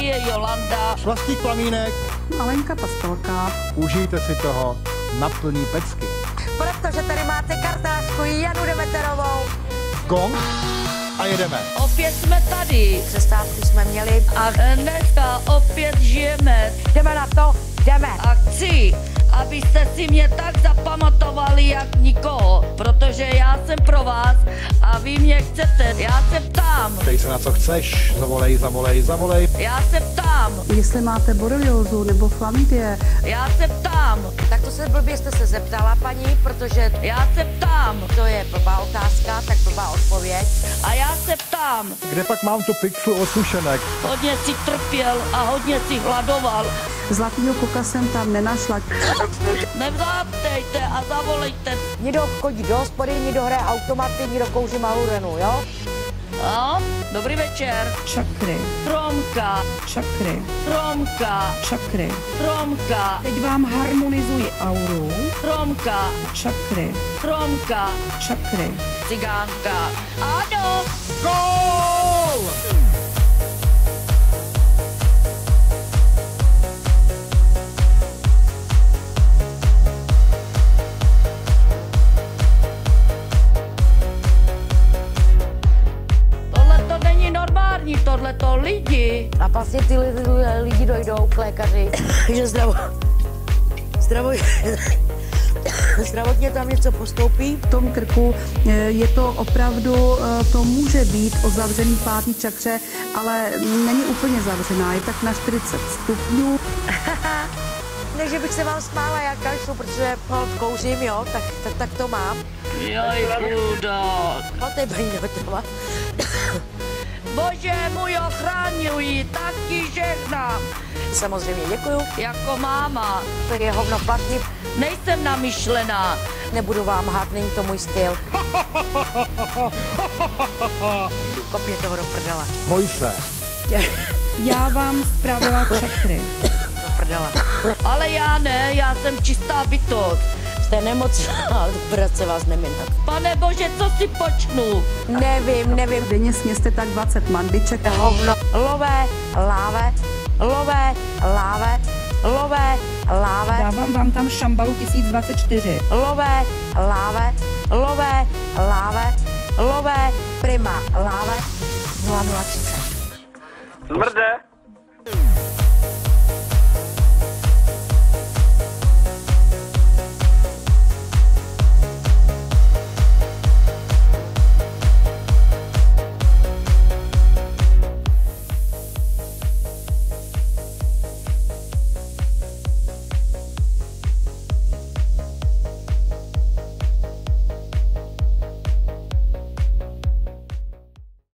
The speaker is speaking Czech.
je Jolanda. Švastík Plamínek. Alenka Pastelka. Užijte si toho na plný pecky. Protože tady máte kartářku Janu Demeterovou. Gong a jedeme. Opět jsme tady. Přestávku jsme měli. A dneska opět žijeme. Jdeme na to, jdeme. A chci, abyste si mě tak zapamatovali jak nikoho, protože já jsem pro vás a vy mě chcete. Já se ptám. Ptej se na co chceš. Zavolej, zavolej, zavolej. Já se ptám. Jestli máte boreliózu nebo chlamydie. Já se ptám. Tak to se blbě jste se zeptala, paní, protože Já se ptám. to je blbá otázka, tak blbá odpověď. A já se ptám. Kde pak mám tu pixlu od sušenek? Hodně si trpěl a hodně si hladoval. Zlatýho koka jsem tam nenašla. Nevzátejte a zavolejte. Někdo chodí do hospody, někdo hraje automaty, někdo kouří malurenu, jo? No, dobrý večer. Čakry, Tromka, čakry, tromka, čakry. tromka, Teď vám harmonizuji auru. tromka, Čakry, tromka, čakry. cigánka. Ano, Gól! tohle to není normální, tohle to lidi. A vlastně ty lidi dojdou k lékaři, že zdravotně tam něco postoupí. V tom krku je to opravdu, to může být o zavřený pátý čakře, ale není úplně zavřená, je tak na 40 stupňů. Ne, že bych se vám smála, já kašlu, protože kouřím, jo, tak to mám. Joj, chudák. No, to je paní Demeterová. Bože můj, ochraňuj, taky žehnám. Samozřejmě děkuju, Jako máma. tak je hovno platný. Nejsem namyšlená. Nebudu vám hát, není to můj styl. Kopně toho do prdele. Boj se. Já vám spravila čakry. Do prdele. Ale já ne, já jsem čistá bytost. Jste nemocná, dobrat se vás neminat. Pane Bože, co si počnu? Nevím. Denně sněste tak 20 mandiček. Hovno. Lové, láve, lové, láve, lové, láve, Dávám vám tam šambalu 1024. lové, láve, lové, láve, lové, prima, láve, 0030. Smrde.